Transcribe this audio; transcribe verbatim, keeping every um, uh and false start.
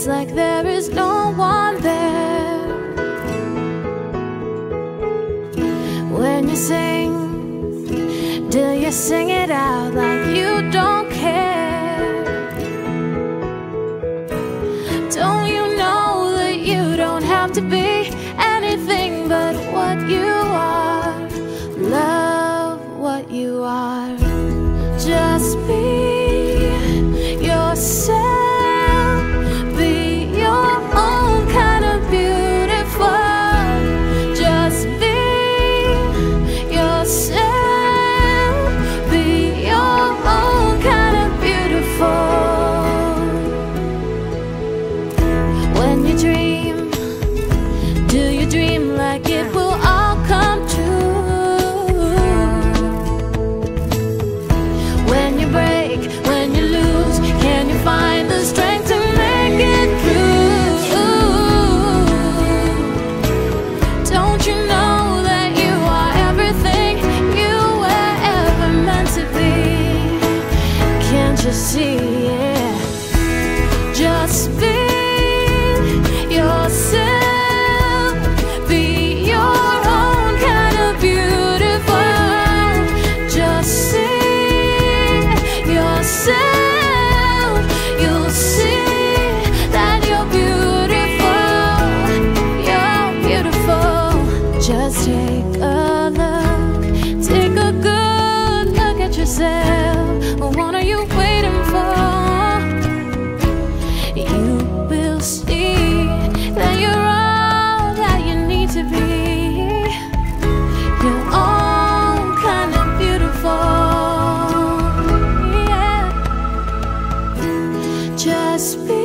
It's like there is no one there. When you sing, do you sing it out like you don't care? Don't you know that you don't have to be anything but what you are? Love what you are. Just be yourself. Be your own kind of beautiful. Just be yourself. Be your own kind of beautiful. When you dream, do you dream like it will all come true? When you break, when you lose, can you find the strength to make it through? Don't you know that you are everything you were ever meant to be? Can't you see it? Just be yourself. Be your own kind of beautiful. Just see yourself. You'll see that you're beautiful. You're beautiful. Just take a look. Take a good look at yourself. What are you waiting for? You will see that you're all that you need to be. Your own kind of beautiful. Yeah. Just be